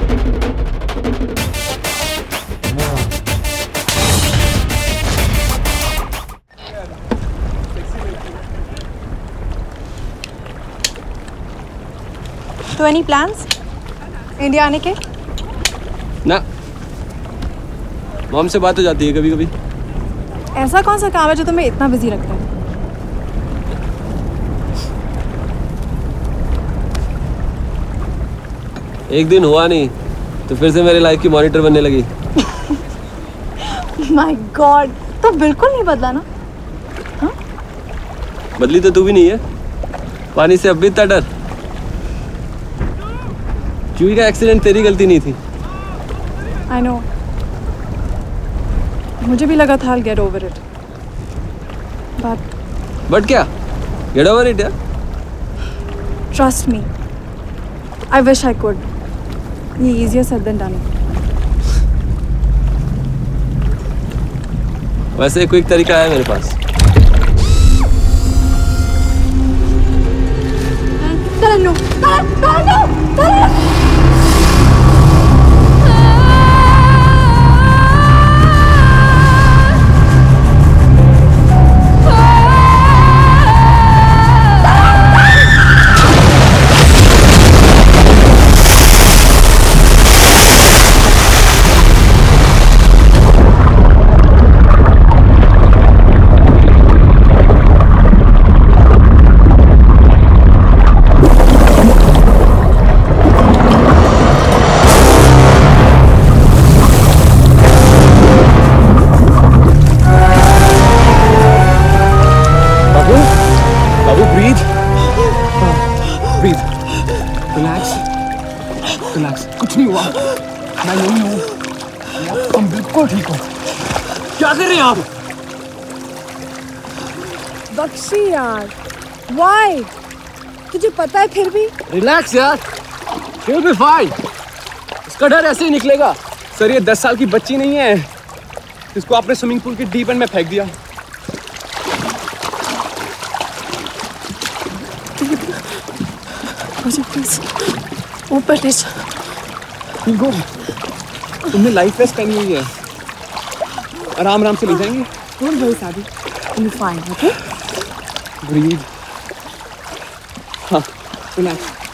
तो any plans India आने के? ना, मॉम से बात हो जाती है कभी कभी। ऐसा कौन सा काम है जो तुम्हें इतना बिजी रखता है? एक दिन हुआ नहीं तो फिर से मेरी लाइफ की मॉनिटर बनने लगी। माय गॉड, तो बिल्कुल नहीं बदला ना? हाँ? बदली तो तू भी नहीं है। पानी से अब भी इतना डर। जूही का एक्सीडेंट तेरी गलती नहीं थी। आई नो, मुझे भी लगा था I'll get over it. But क्या? Get over it, यार। Trust me, I wish I could. ये easier said than done. वैसे एक क्विक तरीका है मेरे पास। रिलैक्स, कुछ नहीं हुआ। मैं यही हूँ, तुम बिल्कुल ठीक हो। क्या कर रहे हैं आप? बख्शी यार, why? तुझे पता है फिर भी? रिलैक्स यार, you'll be fine। इसका डर ऐसे ही निकलेगा। सर ये 10 साल की बच्ची नहीं है, इसको आपने स्विमिंग पूल के डीप एंड में फेंक दिया। मुझे प्लीज ऊपर ले जा। ठीक हो? तुमने लाइफ वेस्ट पहनी हुई है, आराम आराम से ले जाएंगे। Don't worry, Sadi. You'll be fine, okay? Breathe. हाँ, रिलैक्स।